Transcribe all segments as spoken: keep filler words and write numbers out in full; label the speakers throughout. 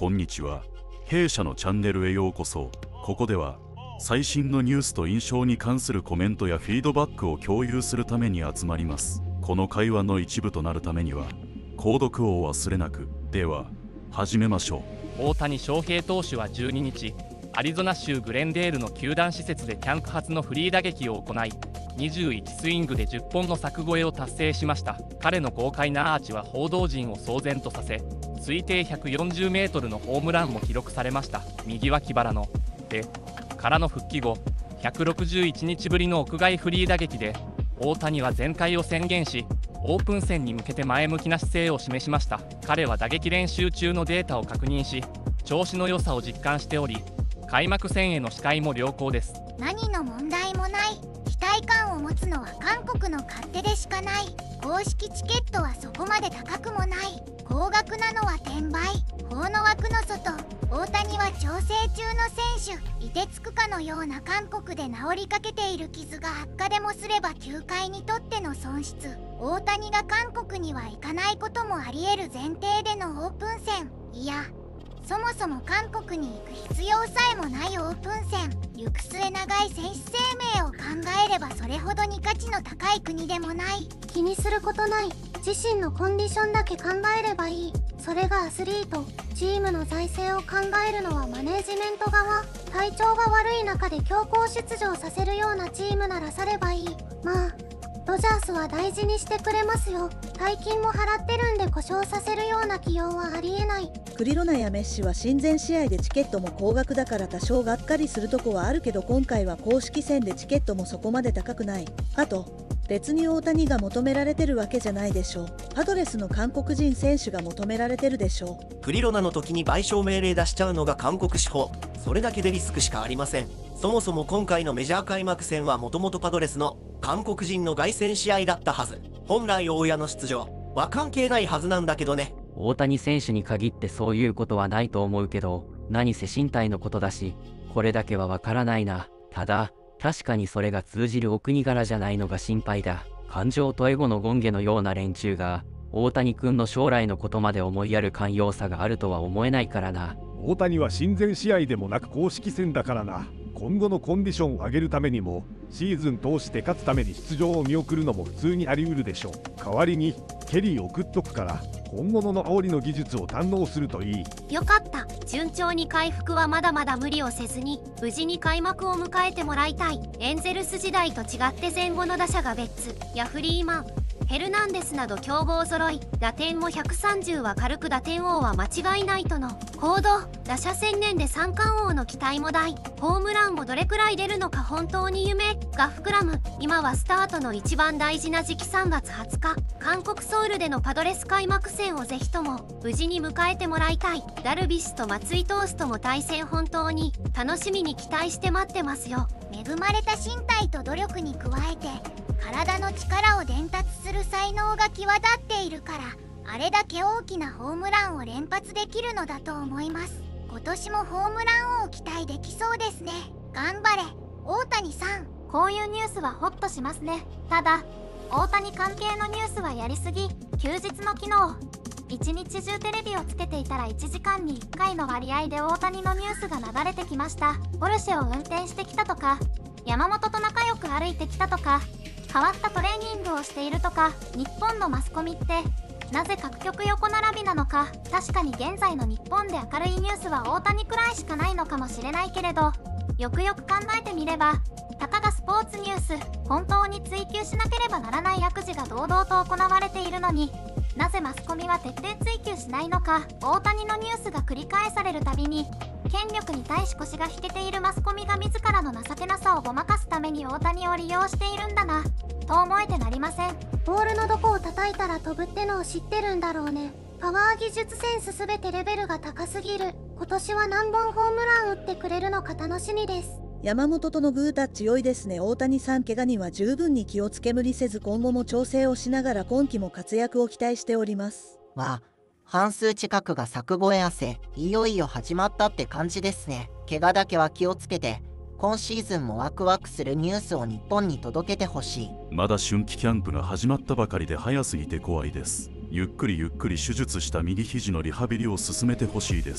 Speaker 1: こんにちは。弊社のチャンネルへようこそ。ここでは最新のニュースと印象に関するコメントやフィードバックを共有するために集まります。この会話の一部となるためには購読を忘れなく。では始めましょ
Speaker 2: う。大谷翔平投手はじゅうににち、アリゾナ州グレンデールの球団施設でキャンプ初のフリー打撃を行い、にじゅういちスイングでじゅっぽんの柵越えを達成しました。彼の豪快なアーチは報道陣を騒然とさせ、推定ひゃくよんじゅうメートルのホームランも記録されました。右脇腹の手からの復帰後、ひゃくろくじゅういちにちぶりの屋外フリー打撃で大谷は全開を宣言し、オープン戦に向けて前向きな姿勢を示しました。彼は打撃練習中のデータを確認し、調子の良さを実感しており、開幕戦への視界も良好です。
Speaker 3: 何の問題もない。期待感を持つのは韓国の勝手でしかない。公式チケットはそこまで高くもない。高額なのは転売。法の枠の外。大谷は調整中の選手。凍てつくかのような韓国で治りかけている傷が悪化でもすれば球界にとっての損失。大谷が韓国には行かないこともあり得る前提でのオープン戦。いや、そもそも韓国に行く必要さえもないオープン戦。行く末長い選手生命を考えればそれほどに価値の高い国でもない。
Speaker 4: 気にすることない。自身のコンディションだけ考えればいい。それがアスリート。チームの財政を考えるのはマネージメント側。体調が悪い中で強行出場させるようなチームならさればいい。まあドジャースは大事にしてくれますよ。大金も払ってるんで故障させるような起用はありえない。
Speaker 5: クリロナやメッシは親善試合でチケットも高額だから多少がっかりするとこはあるけど、今回は公式戦でチケットもそこまで高くない。あと別に大谷が求められてるわけじゃないでしょう。パドレスの韓国人選手が求められてるでしょう。
Speaker 6: クリロナの時に賠償命令出しちゃうのが韓国司法。それだけでリスクしかありません。そもそも今回のメジャー開幕戦はもともとパドレスの韓国人の凱旋試合だったはず。本来大谷の出場は関係ないはずなんだけどね。
Speaker 7: 大谷選手に限ってそういうことはないと思うけど、何せ身体のことだし、これだけはわからないな。ただ確かにそれが通じるお国柄じゃないのが心配だ。感情とエゴの権下のような連中が大谷君の将来のことまで思いやる寛容さがあるとは思えないからな。
Speaker 8: 大谷は親善試合でもなく公式戦だからな。今後のコンディションを上げるためにもシーズン通して勝つために出場を見送るのも普通にあり得るでしょう。代わりにケリー送っとくから本物の煽りの技術を堪能するといい。
Speaker 9: よかった。順調に回復はまだまだ無理をせずに無事に開幕を迎えてもらいたい。エンゼルス時代と違って前後の打者が別。ヤフリーマン、ヘルナンデスなど強豪揃い。打点もひゃくさんじゅうは軽く打点王は間違いないとの報道。打者専念で三冠王の期待も大。ホームランもどれくらい出るのか本当に夢が膨らむ。今はスタートの一番大事な時期さんがつはつか、韓国ソウルでのパドレス開幕戦をぜひとも無事に迎えてもらいたい。ダルビッシュと松井投手とも対戦本当に楽しみに期待して待ってますよ。
Speaker 3: 恵まれた身体と努力に加えて体の力を伝達する才能が際立っているから、あれだけ大きなホームランを連発できるのだと思います。今年もホームラン王期待できそうですね。頑張れ大谷さん。
Speaker 4: こういうニュースはホッとしますね。ただ大谷関係のニュースはやりすぎ。休日の昨日一日中テレビをつけていたらいちじかんにいっかいの割合で大谷のニュースが流れてきました。ポルシェを運転してきたとか、山本と仲良く歩いてきたとか、変わったトレーニングをしているとか。日本のマスコミってなぜ各局横並びなのか。確かに現在の日本で明るいニュースは大谷くらいしかないのかもしれないけれど、よくよく考えてみればたかがスポーツニュース。本当に追求しなければならない悪事が堂々と行われているのに、なぜマスコミは徹底追求しないのか。大谷のニュースが繰り返されるたびに権力に対し腰が引けているマスコミが自らの情けなさをごまかすために大谷を利用しているんだなと思えてなりません。ボールのどこを叩いたら飛ぶってのを知ってるんだろうね。パワー技術センスすべてレベルが高すぎる。今年は何本ホームラン打ってくれるのか楽しみです。
Speaker 5: 山本とのグータッチ良いですね。大谷さん怪我には十分に気をつけ無理せず今後も調整をしながら今季も活躍を期待しております。
Speaker 10: わあ、半数近くが柵越え汗。いよいよ始まったって感じですね。怪我だけは気をつけて今シーズンもワクワクするニュースを日本に届けてほしい。
Speaker 1: まだ春季キャンプが始まったばかりで早すぎて怖いです。ゆっくりゆっくり手術した右肘のリハビリを進めてほしいです。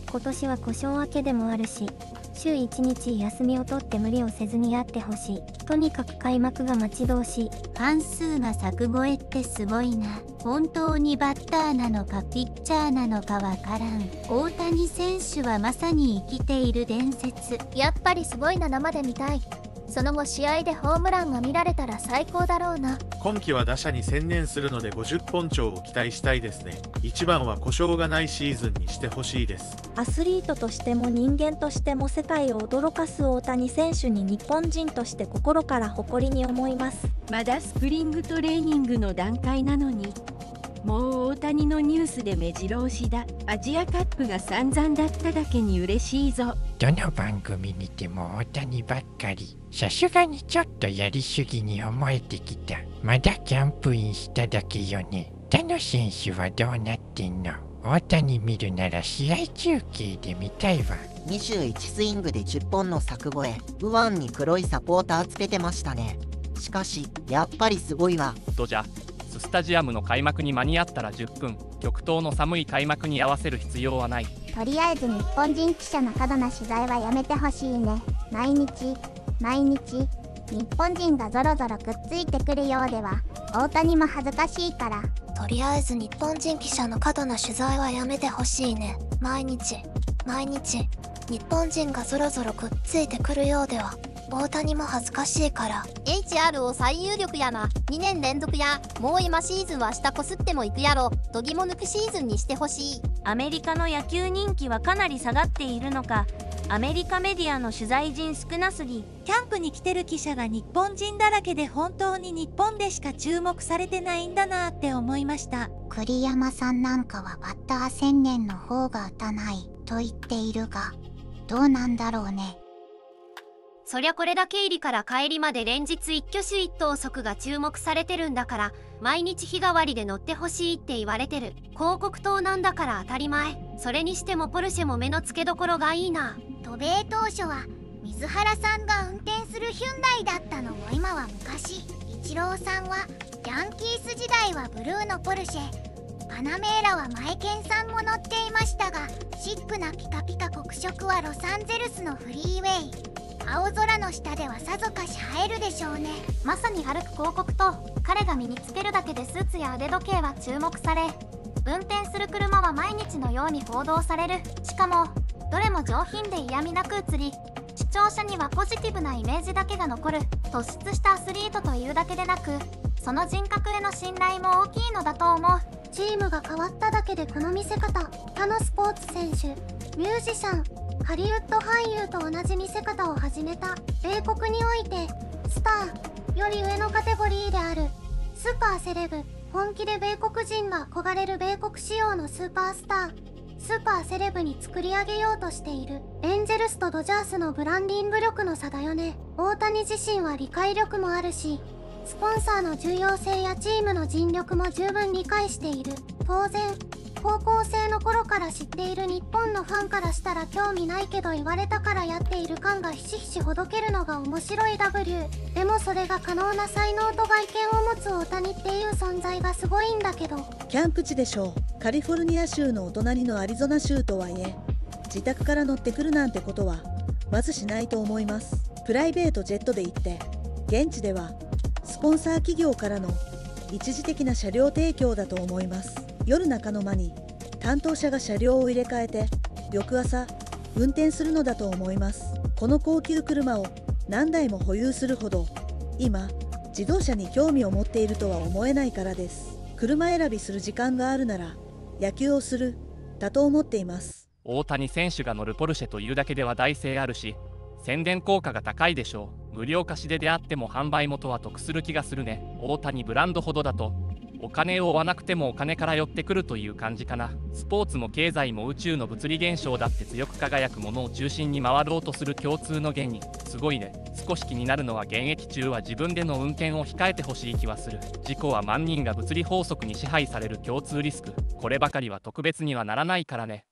Speaker 11: 今年は故障明けでもあるし、週いちにち休みを取って無理をせずにやってほしい。とにかく開幕が待ち遠しい。
Speaker 12: ファン数が柵越えってすごいな。本当にバッターなのかピッチャーなのかわからん。大谷選手はまさに生きている伝説。
Speaker 4: やっぱりすごいな、生で見たい。その後試合でホームランが見られたら最高だろうな。
Speaker 13: 今季は打者に専念するのでごじゅっぽん超を期待したいですね。一番は故障がないシーズンにしてほしいです。
Speaker 14: アスリートとしても人間としても世界を驚かす大谷選手に日本人として心から誇りに思います。
Speaker 15: まだスプリングトレーニングの段階なのに、もう大谷のニュースで目白押しだ。アジアカップが散々だっただけに嬉しいぞ。
Speaker 16: どの番組見ても大谷ばっかり。さすがにちょっとやりすぎに思えてきた。まだキャンプインしただけよね。他の選手はどうなってんの？大谷見るなら試合中継で見たいわ。
Speaker 10: にじゅういちスイングでじゅっぽんの柵越え、右腕に黒いサポーターつけてましたね。しかしやっぱりすごいわ。
Speaker 2: ドジャーススタジアムの開幕に間に合ったらじゅっぷん、極東の寒い開幕に合わせる必要はない。
Speaker 3: とりあえず日本人記者の過度な取材はやめてほしいね。毎日毎日日本人がぞろぞろくっついてくるようでは大谷も恥ずかしいから。
Speaker 4: とりあえず日本人記者の過度な取材はやめてほしいね。毎日毎日日本人がぞろぞろくっついてくるようでは大谷も恥ずかしいから。
Speaker 17: エイチアール を最有力やな。にねん連続や。もう今シーズンは下こすってもいくやろ。どぎも抜くシーズンにしてほしい。
Speaker 14: アメリカの野球人気はかなり下がっているのか、アメリカメディアの取材陣少なすぎ。
Speaker 18: キャンプに来てる記者が日本人だらけで本当に日本でしか注目されてないんだなって思いました。
Speaker 3: 栗山さんなんかはバッター専念の方が打たないと言っているが、どうなんだろうね。
Speaker 9: そりゃこれだけ入りから帰りまで連日一挙手一投足が注目されてるんだから、毎日日替わりで乗ってほしいって言われてる。広告塔なんだから当たり前。それにしてもポルシェも目の付けどころがいいな。
Speaker 3: 渡米当初は水原さんが運転するヒュンダイだったのも今は昔。イチローさんはヤンキース時代はブルーのポルシェ、パナメーラはマエケンさんも乗っていましたが、シックなピカピカ黒色はロサンゼルスのフリーウェイ。青空の下ではさぞかし映えるでしょうね。
Speaker 4: まさに歩く広告と、彼が身につけるだけでスーツや腕時計は注目され、運転する車は毎日のように報道される。しかもどれも上品で嫌味なく映り、視聴者にはポジティブなイメージだけが残る。突出したアスリートというだけでなく、その人格への信頼も大きいのだと思う。
Speaker 3: チームが変わっただけでこの見せ方。他のスポーツ選手、ミュージシャン、ハリウッド俳優と同じ見せ方を始めた。米国においてスターより上のカテゴリーであるスーパーセレブ。本気で米国人が憧れる米国仕様のスーパースター、スーパーセレブに作り上げようとしている。エンジェルスとドジャースのブランディング力の差だよね。大谷自身は理解力もあるし、スポンサーの重要性やチームの尽力も十分理解している。当然高校生の頃から知っている日本のファンからしたら興味ないけど言われたからやっている感がひしひしほどけるのが面白い ダブリュー。 でもそれが可能な才能と外見を持つ大谷っていう存在がすごいんだけど。
Speaker 5: キャンプ地でしょう。カリフォルニア州のお隣のアリゾナ州とはいえ、自宅から乗ってくるなんてことはまずしないと思います。プライベートジェットで行って、現地ではスポンサー企業からの一時的な車両提供だと思います。夜中の間に担当者が車両を入れ替えて翌朝運転するのだと思います。この高級車を何台も保有するほど今自動車に興味を持っているとは思えないからです。車選びする時間があるなら野球をするだと思っています。
Speaker 2: 大谷選手が乗るポルシェというだけで話題性あるし、宣伝効果が高いでしょう。無料貸し出であっても販売元は得する気がするね。大谷ブランドほどだとお金を追わなくてもお金から寄ってくるという感じかな。スポーツも経済も宇宙の物理現象だって強く輝くものを中心に回ろうとする共通の原理。すごいね。少し気になるのは現役中は自分での運転を控えてほしい気はする。事故は万人が物理法則に支配される共通リスク。こればかりは特別にはならないからね。